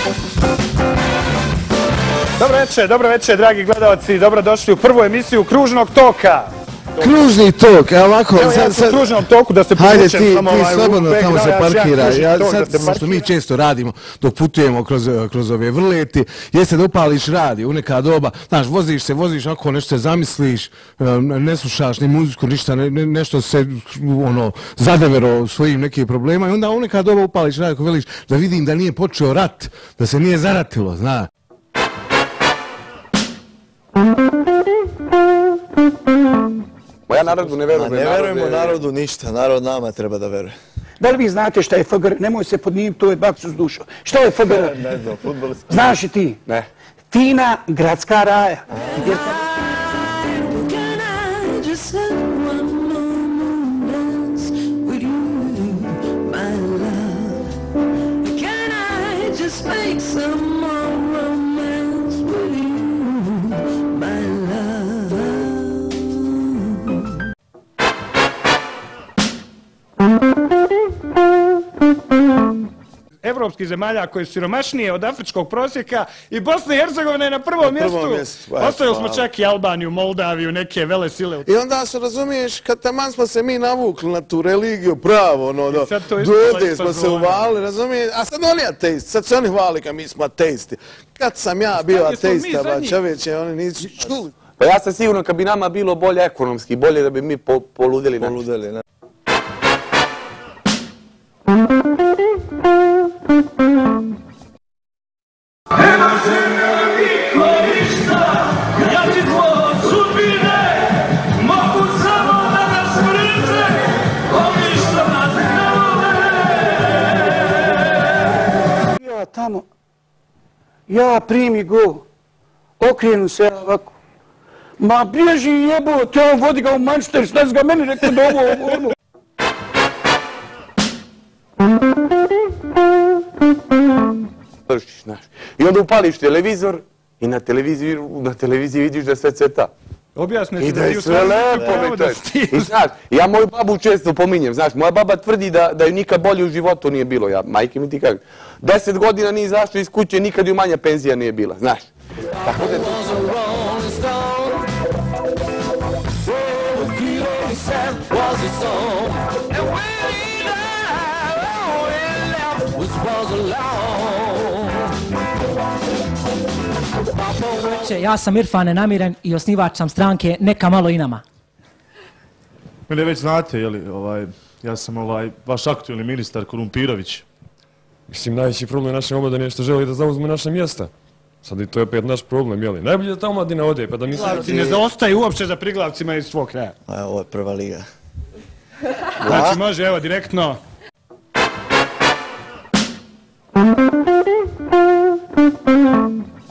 Dobro večer, dragi gledalci, dobrodošli u prvu emisiju Kružnog toka. Kružni tok, evo ovako... Evo ja sam u Kružnom toku da se povučem samo ovaj... Hajde, ti slobodno tamo se parkira. Sad što mi često radimo dok putujemo kroz ove vrleti, jeste da upališ radio u neka doba, znaš, voziš onako nešto se zamisliš, ne slušaš ni muziku, ništa, nešto se zadevero svojim nekim problema i onda u neka doba upališ radio ko veliš da vidim da nije počeo rat, da se nije zaratilo, znaš. Ja narodu ne verujem. Ne verujemo narodu ništa, narod nama treba da veruje. Da li vi znate šta je FGR? Nemoj se podnijeti, to je baksu s dušom. Šta je FGR? Ne znam, futbolski. Znaš i ti? Ne. Fina gradska raja. Evropskih zemalja koje su siromašnije od afričkog prosjeka i Bosna i Hercegovina je na prvom mjestu. Ostavili smo čak i Albaniju, Moldaviju, neke vele sile. I onda se razumiješ, kad taman smo se mi navukli na tu religiju pravo, do ovdje smo se uvali, razumiješ, a sad oni ateisti, sad se oni hvali kad mi smo ateisti. Kad sam ja bio ateista, ba čovječe, oni nisu čuli. Pa ja sam sigurno kad bi nama bilo bolje ekonomski, bolje da bi mi poludeli. Ne. Nema zemlja niko ništa, ja ti tvoj sudbine, mogu samo da nas mrze, ovi što nas ne vole. Ja tamo, ja primi gol, okrenu se ovako. Ma bježi jebote, on vodi ga u Manchester, šta si ga meni rekao da ovo. I onda upališ televizor i na televiziji vidiš da sve cveta. Objasne i da je sve lepo. I znaš, ja moju babu često pominjem, znaš, moja baba tvrdi da ju nikad bolje u životu nije bilo. Ja, majke mi ti kažem, 10 godina nije izašla iz kuće, nikad ju manja penzija nije bila, znaš. Tako da je to... Ja sam Irfan Nenamiren i osnivač sam stranke Neka malo i nama. Mene već znate, ja sam vaš aktualni ministar Korumpirović. Mislim, najveći problem naše omladine je što želi da zauzme naše mjesta. Sad i to je opet naš problem, jeli? Najbolje da ta omladina ode, pa da mi... Priglavci ne zaostaju uopće za priglavcima iz svog kraja. Ovo je prva liga. Znači može, evo, direktno